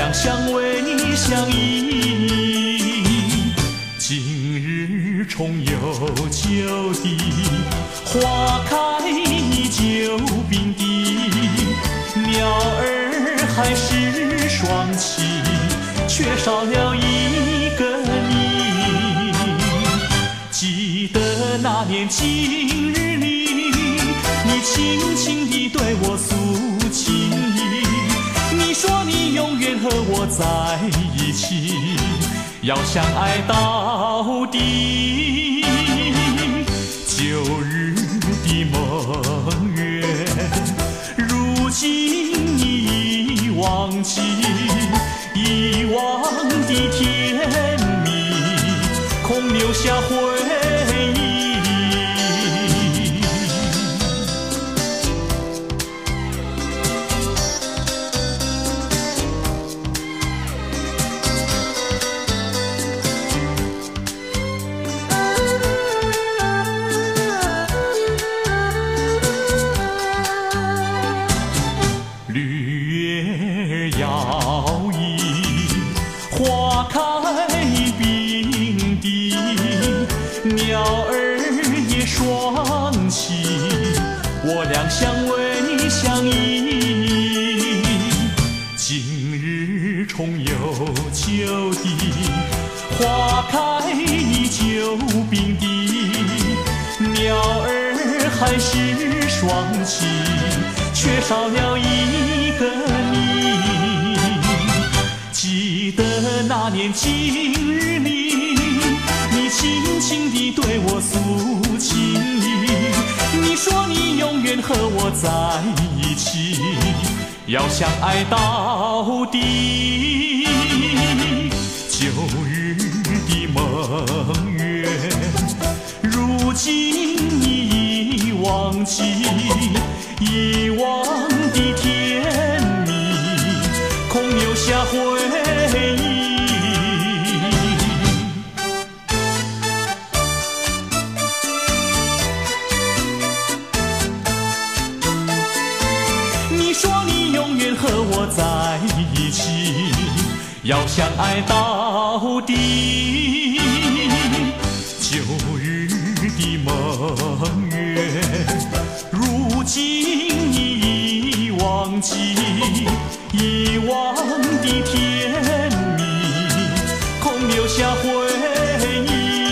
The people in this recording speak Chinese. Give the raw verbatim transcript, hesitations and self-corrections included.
俩相偎相依。今日重游旧地，花开依旧并蒂，鸟儿还是双栖，缺少了一个你。记得那年今日里，你轻轻地对我诉情意，你说你永远和我在一起，要相爱到底。旧日的梦圆，如今已忘记，遗忘的甜蜜，空留下回忆。摇曳，花开并蒂，鸟儿也双栖，我俩相偎相依。今日重游旧地，花开依旧并蒂，鸟儿还是双栖，缺少了一个你。记得那年今日里，你轻轻地对我诉情意，你说你永远和我在一起，要相爱到底。旧日的梦圆，如今已忘记，遗忘的甜蜜，空留下回忆。你说你永远和我在一起，要相爱到底。旧日的梦圆，如今已忘记，遗忘的甜蜜，空留下回忆。